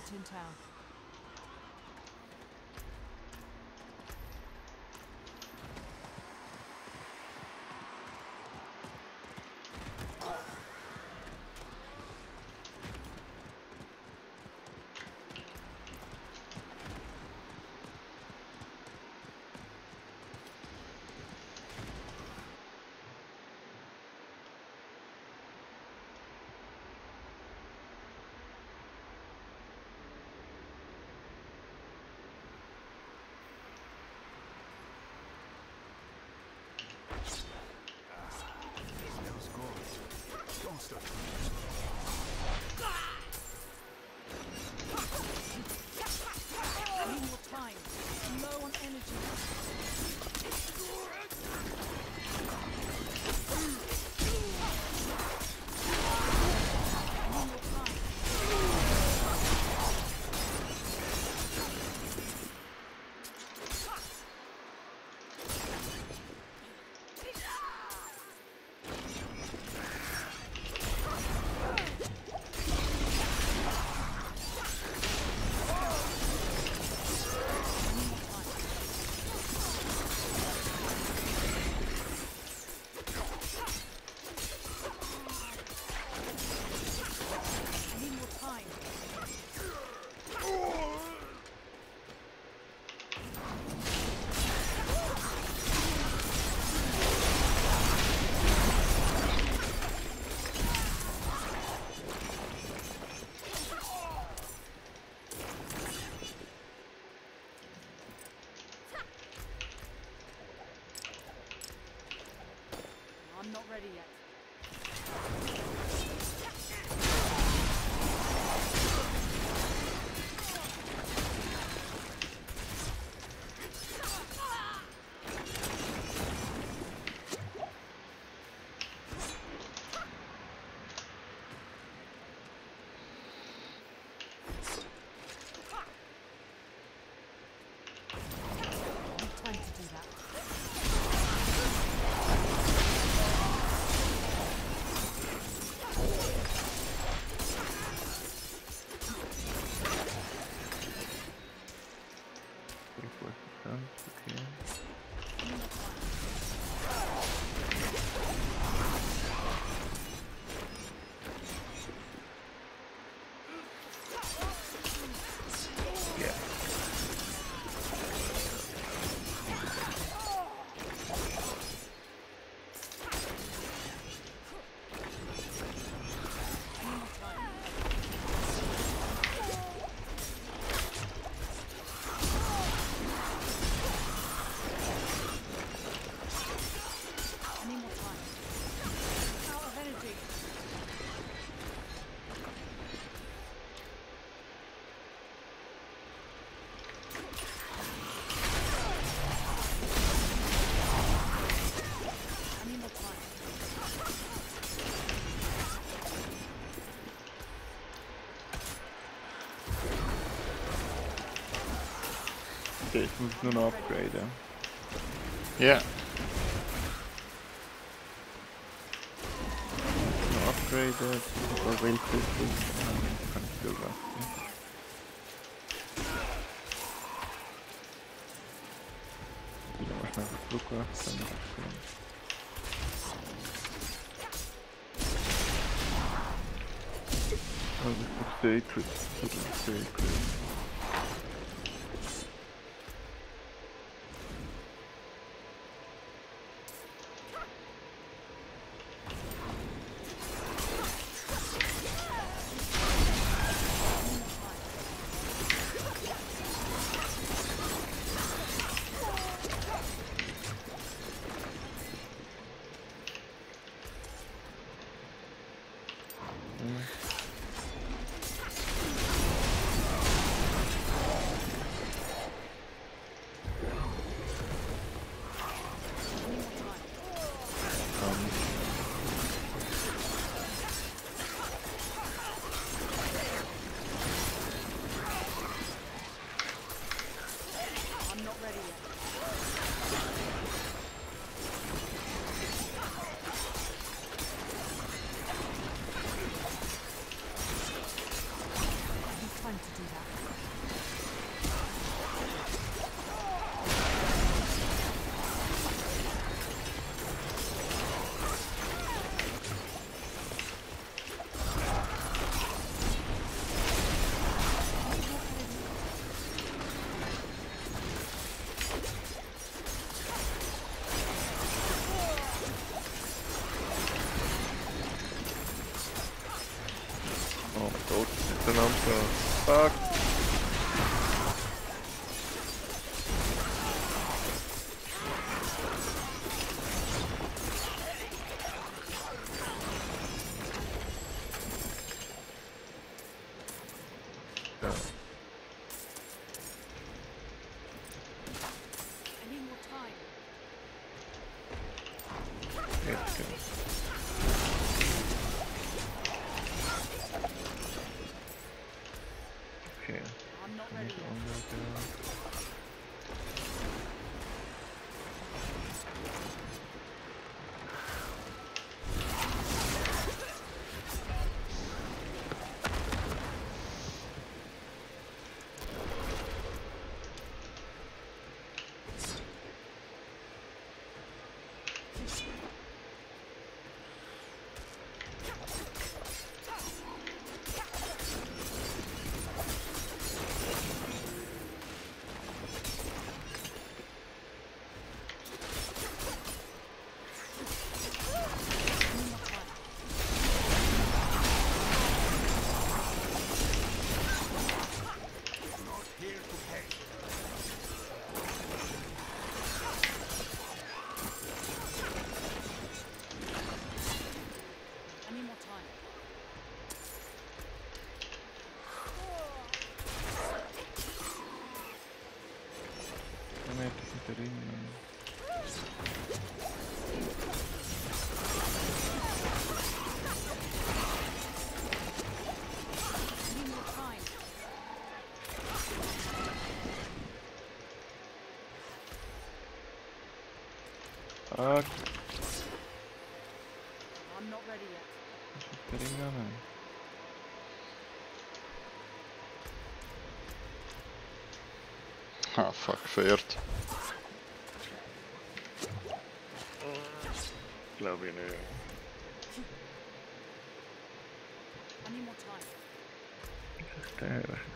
not in town. I'm not ready yet. Time to do that. Okay, ich muss nur noch upgraden. Ja. Nur upgraden, super wild quickly, dann kann ich wieder lassen. Wieder mal schnell Flugger, dann upgraden. Oh, das ist sacred. pronto. Fuck. I need more time. Let's go. Okay. I'm not I ready need yet. only go. I need more time. Kom här, det sitter in. I need more time. Fuck. I'm not ready yet. Det sitter inga nu. Ah, fuck, fyrt. Glad vi nu. I need more time. Det är